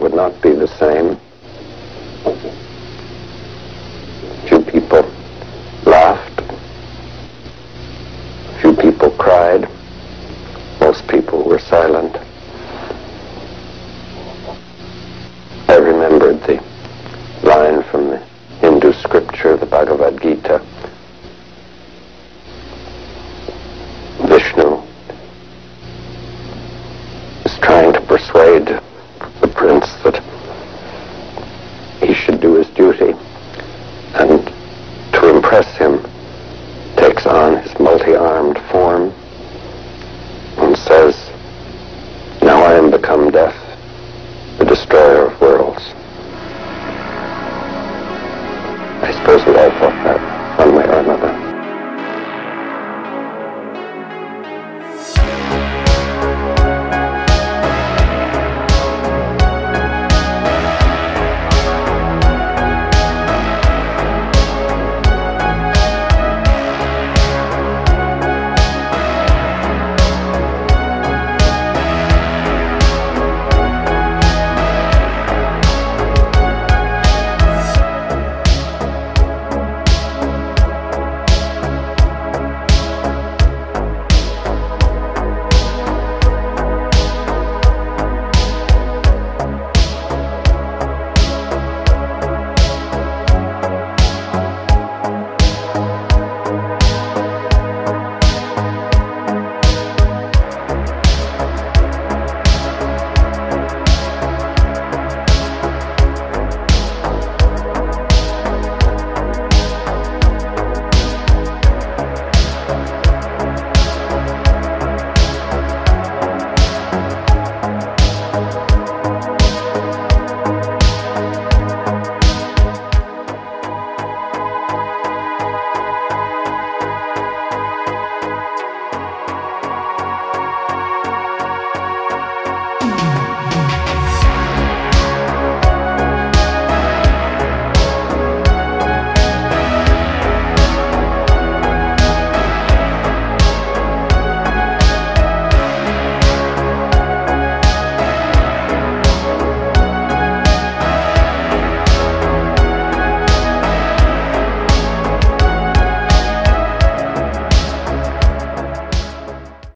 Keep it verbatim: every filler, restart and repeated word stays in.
would not be the same. Few people laughed. Few people cried. Most people were silent. I remembered the line from the Hindu scripture, the Bhagavad Gita. Vishnu is trying to persuade the prince that he should do his duty, and to impress him